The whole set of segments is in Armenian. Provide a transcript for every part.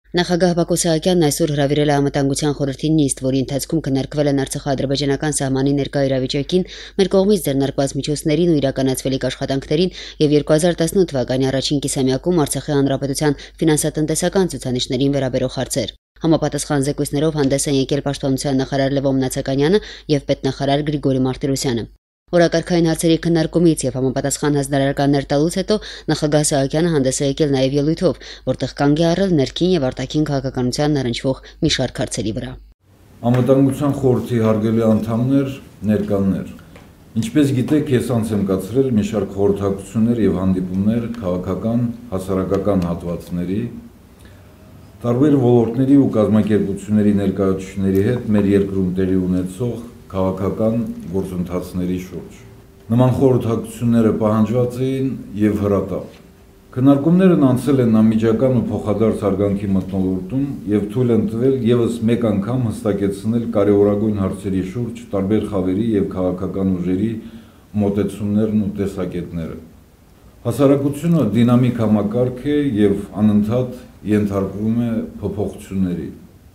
Նախագահ Բակո Սահակյանն այսօր հրավիրել է Անվտանգության խորհրդի նիստ, որի ընթացքում քննարկվել են Արցախա-ադրբեջանական սահմանի ներկա իրավիճակին, մեր կողմից ձեռնարկված միջոցներին ու իրականացվելիք աշխատանքներին եւ 2018 թվականի առաջին կիսամյակում Արցախի հանրապետության ֆինանսատնտեսական ցուցանիշներին վերաբերող հարցեր։ Համապատասխան զեկույցներով հանդես են եկել Պաշտպանության նախարար Լևոն Մնացականյանը եւ պետնախարար Գրիգորի Մարտիրոսյանը։ Օրակարգային հարցերի քննարկումից եւ համապատասխան հանձնարարականներ տալուց հետո նախագահ Սահակյանը հանդես է եկել նաեւ ելույթով, որտեղ կանգ է առել ներքին եւ արտաքին քաղաքականության առնչվող մի շարք հարցերի վրա։ Անվտանգության խորհրդի հարգելի անդամներ, ներկաներ, ինչպես գիտեք, ես անց եմ կացրել մի շարք խորհրդակցություններ եւ հանդիպումներ քաղաքական, հասարակական հատվածների, տարբեր ոլորտների ու կազմակերպությունների ներկայացուցիչների հետ մեր երկրում տեղի ունեցող քաղաքական գործընթացների շուրջ։ Նման խորհրդակցությունները պահանջված էին եւ հրատապ։ Քննարկումներն անցել են անմիջական ու փոխադարձ արգանքի մթնոլորտում եւ թույլ են տվել եւս մեկ անգամ հստակեցնել կարեւորագույն հարցերի շուրջ տարբեր խավերի եւ քաղաքական ուժերի մոտեցումներն ու տեսակետները։ Հասարակությունը դինամիկ համակարգ է եւ անընդհատ ենթարկվում է փոփոխությունների։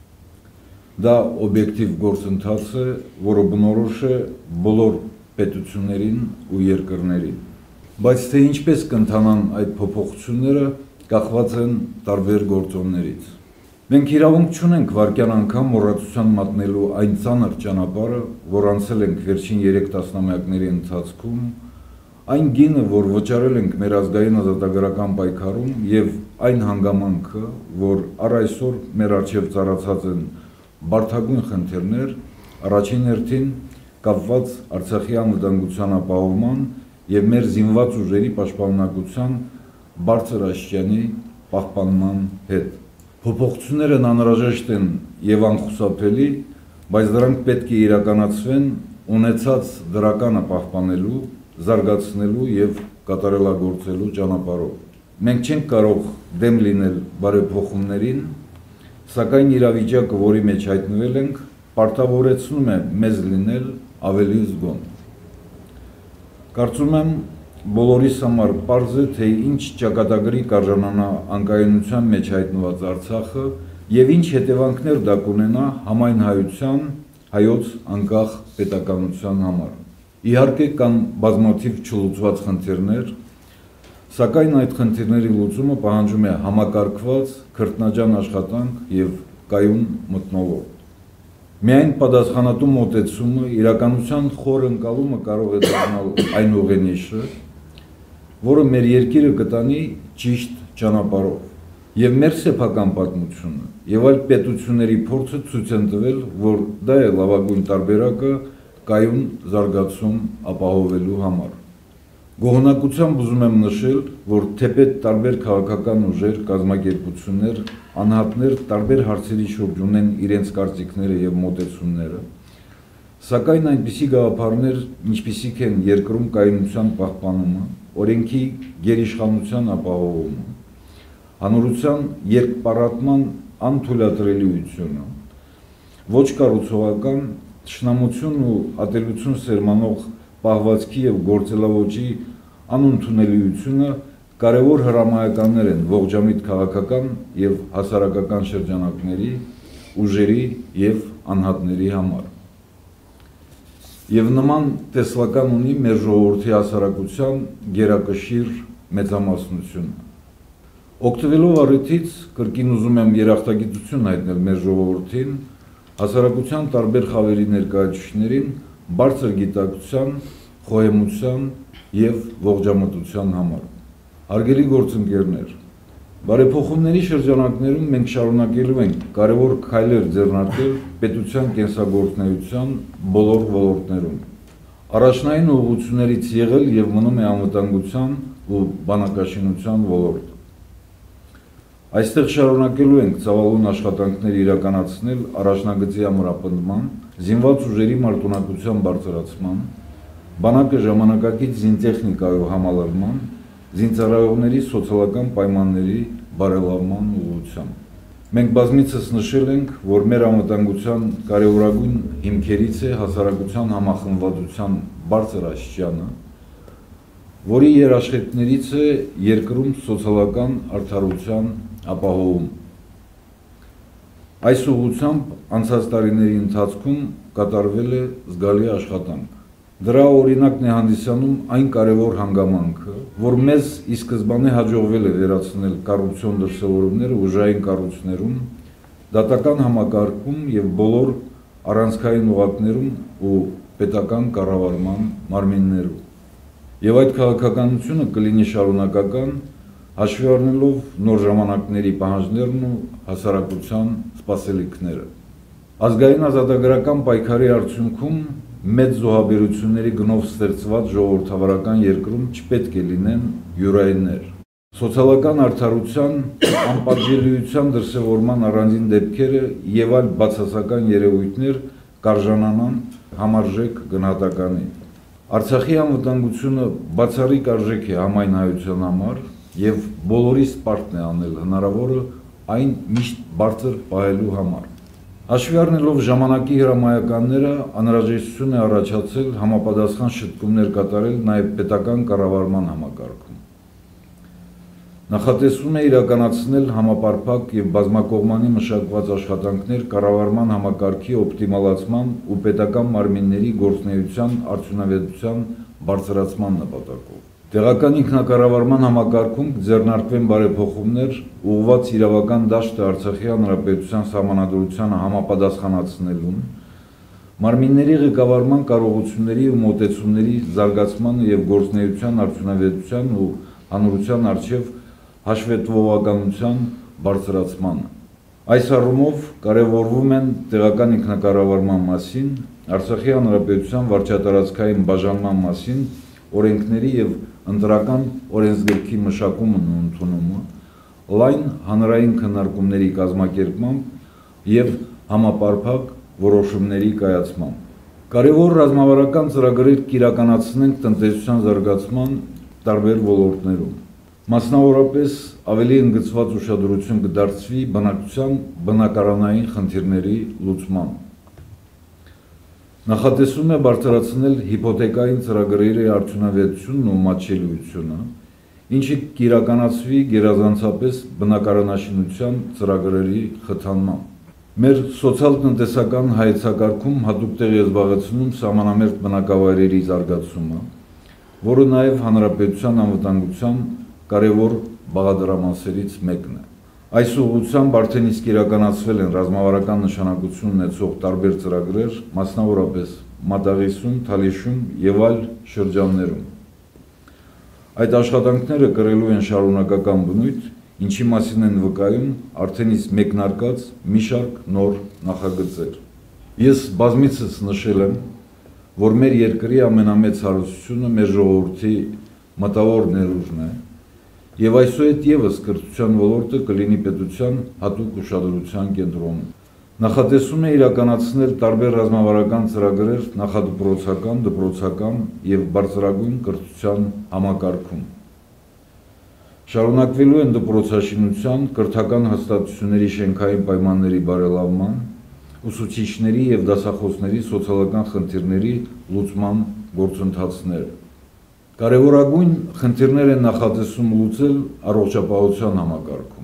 Դա օբյեկտիվ գործընթաց է, որը բնորոշ է բոլոր պետություններին ու երկրներին։ Բայց թե ինչպես կընթանան այդ փոփոխությունները, կախված են տարբեր գործոններից։ Մենք իրավունք չունենք վայրկյան անգամ մոռացության մատնելու այն ծանր ճանապարհը, որ անցել ենք վերջին 3 տասնամյակների ընթացքում, այն գինը, որ վճարել ենք մեր ազգային ազատագրական պայքարում եւ այն հանգամանքը, որ առ այսօր մեր առջեւ ծառացած են բարդագույն խնդիրներ, առաջին հերթին կապված Արցախի անվտանգության ապահովման եւ մեր զինված ուժերի պաշտպանունակության բարձր աստիճանի պահպանման հետ։ Փոփոխություններն անհրաժեշտ են եւ անխուսափելի, բայց դրանք պետք է իրականացվեն ունեցած դրականը պահպանելու, զարգացնելու եւ կատարելագործելու ճանապարհով։ Մենք չենք կարող դեմ լինել բարեփոխումներին, սակայն իրավիճակը, որի մեջ հայտնվել ենք, պարտավորեցնում է մեզ լինել ավելի զգոն։ Կարծում եմ, բոլորիս համար պարզ է, թե ինչ ճակատագրի կարժանանա անկայունության մեջ հայտնված Արցախը եւ ինչ հետևանքներ դա կունենա համայն հայության, հայոց անկախ պետականության համար։ Իհարկե կան բազմաթիվ չլուծված խնդիրներ, սակայն այդ խնդիրների լուծումը պահանջում է համակարգված, քրտնաջան աշխատանք եւ կայուն մթնոլորտ։ Միայն պատասխանատու մոտեցումը, իրականության խոր ընկալումը կարող է դառնալ այն ուղենիշը, որը մեր երկիրը կտանի ճիշտ ճանապարհով։ Եվ մեր սեփական պատմությունը եւ այլ պետությունների փորձը ցույց են տվել, որ դա է լավագույն տարբերակը կայուն զարգացում ապահովելու համար։ Գոհունակությամբ ուզում եմ նշել, որ թեպետ տարբեր քաղաքական ուժեր, կազմակերպություններ, անհատներ տարբեր հարցերի շուրջ ունեն իրենց կարծիքները եւ մոտեցումները, սակայն այնպիսի գաղափարներ, ինչպիսիք են երկրում կայունության պահպանումը, օրենքի գերիշխանության ապահովումը, հանրության երկպարատման անթույլատրելիությունը, ոչ կառուցողական թշնամություն ու ատելություն սերմանող պահվածքի եւ գործելավոճի անընդունելիությունը կարևոր հրամայականներ են ողջամիտ քաղաքական եւ հասարակական շրջանակների, ուժերի եւ անհատների համար։ Եվ նման տեսլական ունի մեր ժողովրդի հասարակության գերակշիռ մեծամասնությունը։ Օգտվելով առիթից կրկին ուզում եմ երախտագիտություն հայտնել մեր ժողովրդին, հասարակության տարբեր խավերի ներկայացուցիչներին բարձր գիտակցության, խոհեմության եւ ողջամտության համար։ Հարգելի գործընկերներ, բարեփոխումների շրջանակներում մենք շարունակելու ենք կարևոր քայլեր ձեռնարկել պետության կենսագործունեության բոլոր ոլորտներում։ Առաջնային ուղղություններից եղել եւ մնում է անվտանգության ու բանակաշինության ոլորտը։ Այստեղ շարունակելու ենք ծավալուն աշխատանքներ իրականացնել առաջնագծի ամրապնդման, զինված ուժերի մարտունակության բարձրացման, բանակը ժամանակակից զինտեխնիկայով համալրման, զինծառայողների սոցիալական պայմանների բարելավման ուղղությամբ։ Մենք բազմիցս նշել ենք, որ մեր անվտանգության կարևորագույն հիմքերից է հասարակության համախմբվածության բարձր աստիճանը, որի երաշխիքներից է երկրում սոցիալական արդարության ապահովում։ Այս ուղղությամբ անցած տարիների ընթացքում կատարվել է զգալի աշխատանք։ Դրա օրինակն է հանդիսանում այն կարևոր հանգամանքը, որ մեզ ի սկզբանե հաջողվել է վերացնել կառավարության դրսևորումները ուժային կառույցներում, դատական համակարգում եւ բոլոր առանցքային օղակներում ու պետական կառավարման մարմիններում։ Եվ այդ քաղաքականությունը կլինի շարունակական, հաշվի առնելով նոր ժամանակների պահանջներն ու հասարակության սպասելիքները։ Ազգային ազատագրական պայքարի արդյունքում մեծ զոհաբերությունների գնով ստեղծված ժողովրդավարական երկրում չպետք է լինեն յուրայիններ։ Սոցիալական արդարության, անպատժելիության դրսևորման առանձին դեպքերը եւ այլ բացասական երևույթներ կարժանանան համարժեք գնահատականի։ Արցախի անվտանգությունը բացառիկ արժեք է համայն հայության համար եւ բոլորիս պարտքն է անել հնարավորը այն միշտ բարձր պահելու համար։ Հաշվի առնելով ժամանակի հրամայականները, անհրաժեշտություն է առաջացել համապատասխան շտկումներ կատարել նաեւ պետական կառավարման համակարգում։ Նախատեսվում է իրականացնել համապարփակ եւ բազմակողմանի մշակված աշխատանքներ կառավարման համակարգի օպտիմալացման ու պետական մարմինների գործունեության արդյունավետության բարձրացման նպատակով։ Տեղական ինքնակառավարման համակարգում ձեռնարկվեն բարեփոխումներ ուղղված իրավական դաշտը Արցախի հանրապետության սահմանադրությանը համապատասխանացնելուն, մարմինների ղեկավարման կարողությունների ու մոտեցումների զարգացմանը եւ գործունեության արդյունավետության ու հանրության առջև հաշվետվողականության բարձրացմանը։ Այս առումով կարևորվում են տեղական ինքնակառավարման մասին, Արցախի հանրապետության վարչատարածքային բաժանման մասին օրենքների եւ ընտրական օրենսգրքի մշակումն ու ընդունումը, լայն հանրային քննարկումների կազմակերպմամբ եւ համապարփակ որոշումների կայացմամբ։ Կարևոր ռազմավարական ծրագրեր կիրականացնենք տնտեսության զարգացման տարբեր ոլորտներում։ Մասնավորապես ավելի ընդգծված ուշադրություն կդարձվի բնակչության բնակարանային խնդիրների լուծման։ Նախատեսվում է բարձրացնել հիփոթեկային ծրագրերի արդյունավետությունն ու մատչելիությունը, ինչը կիրականացվի գերազանցապես բնակարանաշինության ծրագրերի խթանմամբ։ Մեր սոցիալ-տնտեսական հայեցակարգում հատուկ տեղ է զբաղեցնում սահմանամերձ բնակավայրերի զարգացումը, որը նաև հանրապետության անվտանգության կարևոր բաղադրամասերից մեկն է։ Այս ուղղությամբ արդեն իսկ իրականացվել են ռազմավարական նշանակություն ունեցող տարբեր ծրագրեր, մասնավորապես Մատաղիսում, Թալիշում եւ այլ շրջաններում։ Այդ աշխատանքները կրելու են շարունակական բնույթ, ինչի մասին են վկայում արդեն իսկ մեկնարկած մի շարք նոր նախագծեր։ Ես բազմիցս նշել եմ, որ մեր երկրի ամենամեծ հարստությունը մեր ժողովրդի մտավոր ներուժն է, եւ այսուհետ եւս կրթության ոլորտը կլինի պետության հատուկ ուշադրության կենտրոնում։ Նախատեսվում է իրականացնել տարբեր ռազմավարական ծրագրեր նախադպրոցական, դպրոցական եւ բարձրագույն կրթության համակարգում։ Շարունակվելու են դպրոցաշինության, կրթական հաստատությունների շենքային պայմանների բարելավման, ուսուցիչների եւ դասախոսների սոցիալական խնդիրների լուծման գործընթացները։ Կարևորագույն խնդիրներ են նախատեսում լուծել առողջապահության համակարգում։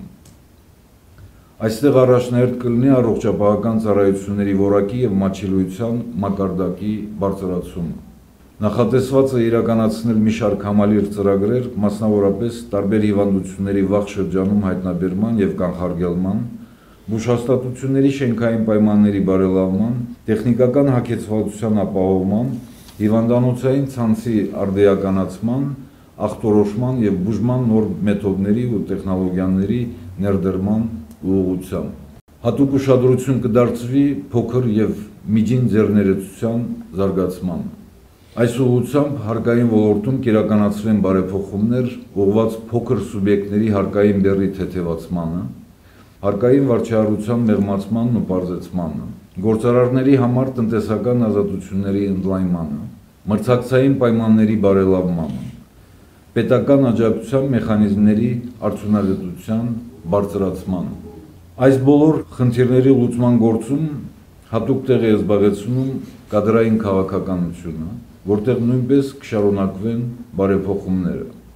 Այստեղ առաջնահերթ կլինի առողջապահական ծառայությունների որակի եւ մատչելիության մակարդակի բարձրացումը։ Նախատեսված է իրականացնել մի շարք համալիր ծրագրեր, մասնավորապես տարբեր հիվանդությունների վաղ շրջանում հայտնաբերման եւ կանխարգելման, բուժհաստատությունների շենքային պայմանների բարելավման, տեխնիկական հագեցվածության ապահովման, հիվանդանոցային ցանցի արդիականացման, ախտորոշման եւ բուժման նոր մեթոդների ու տեխնոլոգիաների ներդրման ուղղությամբ։ Հատուկ ուշադրություն կդարձվի փոքր եւ միջին ձեռներեցության զարգացմանը։ Այս ուղղությամբ հարկային ոլորտում կիրականացվեն բարեփոխումներ ուղղված փոքր սուբյեկտների հարկային բեռի թեթևացմանը, հարկային վարչահարության մեղմացմանն ու պարզեցմանը, գործարարների համար տնտեսական ազատությունների ընդլայնմանը, մրցակցային պայմանների բարելավմանը, պետական աջակցության մեխանիզմների արդյունավետության բարձրացմանը։ Այս բոլոր խնդիրների լուծման գործում հատուկ տեղ է զբաղեցնում կադրային քաղաքականությունը, որտեղ նույնպես կշարունակվեն բարեփոխումները։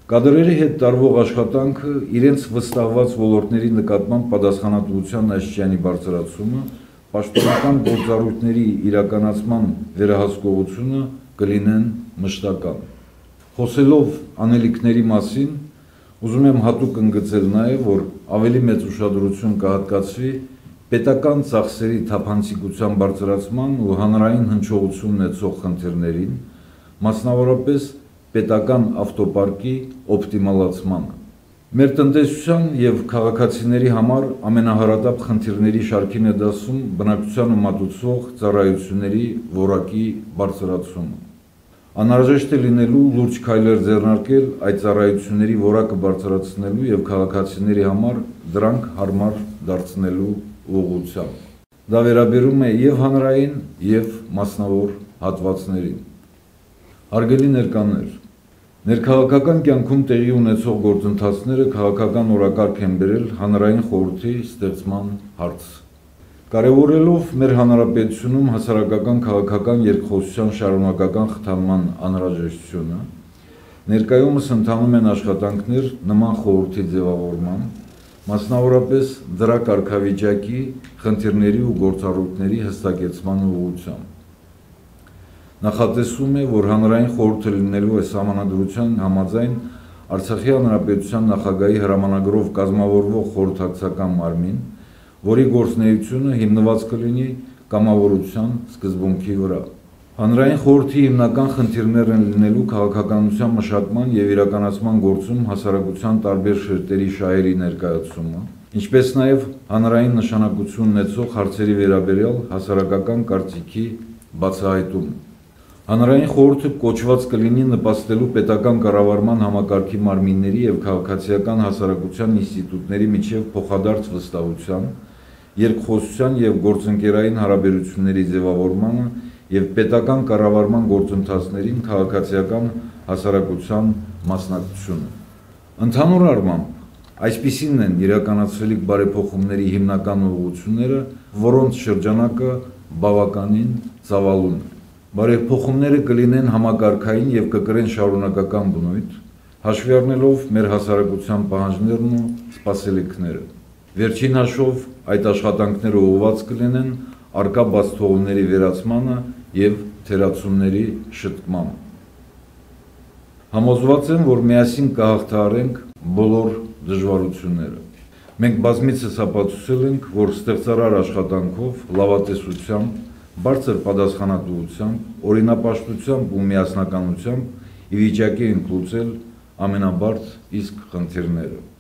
Կադրերի հետ տարվող աշխատանքը, իրենց վստահված ոլորտների նկատմամբ պատասխանատվության աստիճանի բարձրացումը, պաշտոնական գործառույթների իրականացման վերահսկողությունը կլինեն մշտական։ Խոսելով անելիքների մասին, ուզում եմ հատուկ ընդգծել նաև, որ ավելի մեծ ուշադրություն կհատկացվի պետական ծախսերի թափանցիկության բարձրացման ու հանրային հնչողություն ունեցող խնդիրներին, մասնավորապես պետական ավտոպարկի օպտիմալացմանը։ Մեր տնտեսության և քաղաքացիների համար ամենահարատապ խնդիրների շարքին է դասում բնակչությանը մատուցվող ծառայությունների որակի բարձրացումը։ Անհրաժեշտ է լինելու լուրջ քայլեր ձեռնարկել այդ ծառայությունների որակը բարձրացնելու և քաղաքացիների համար դրանք հարմար դարձնելու ուղղությամբ։ Դա վերաբերում է և հանրային, և մասնավոր հատվածներին։ Հարգելի ներկաներ, ներքաղաքական կյանքում տեղի ունեցող գործընթացները քաղաքական օրակարգ են բերել հանրային խորհրդի ստեղծման հարցը։ Կարևորելով մեր հանրապետությունում հասարակական քաղաքական երկխոսության շարունակական խթանման անհրաժեշտությունը, ներկայումս ընթանում են աշխատանքներ նման խորհրդի ձևավորման, մասնավորապես դրա կարգավիճակի, խնդիրների ու գործառույթների հստակեցման ուղղությամբ։ Նախատեսվում է, որ հանրային խորհուրդը լինելու է Սահմանադրության համաձայն Արցախի հանրապետության նախագահի հրամանագրով կազմավորվող խորհրդակցական մարմին, որի գործունեությունը հիմնված կլինի կամավորության սկզբունքի վրա։ Հանրային խորհրդի հիմնական խնդիրներն են լինելու քաղաքականության մշակման և իրականացման գործում հասարակության տարբեր շերտերի շահերի ներկայացումը, ինչպես նաև հանրային նշանակություն ունեցող հարցերի վերաբերյալ հասարակական կարծիքի բացահայտումը։ Հանրային խորհուրդը կոչված կլինի նպաստելու պետական կառավարման համակարգի մարմինների և քաղաքացիական հասարակության ինստիտուտների միջև փոխադարձ վստահության, երկխոսության և գործընկերային հարաբերությունների ձևավորմանը և պետական կառավարման գործընթացներին քաղաքացիական հասարակության մասնակցությունը։ Ընդհանուր առմամբ, այսպիսին են իրականացվելիք բարեփոխումների հիմնական ուղղությունները, որոնց շրջանակը բավականին ծավալուն է։ Բարեփոխումները կլինեն համակարգային և կկրեն շարունակական բնույթ, հաշվի առնելով մեր հասարակության պահանջներն ու սպասելիքները։ Վերջին հաշվով այդ աշխատանքները ուղղված կլինեն առկա բացթողումների վերացմանը և թերացումների շտկմանը։ Համոզված եմ, որ միասին կհաղթահարենք բոլոր դժվարությունները։ Մենք բազմիցս ապացուցել ենք, որ ստեղծարար աշխատանքով, լավատեսությամբ, բարձր պատասխանատվությամբ, օրինապաշտությամբ ու միասնականությամբ ի վիճակի ենք լուծել ամենաբարդ իսկ խնդիրները։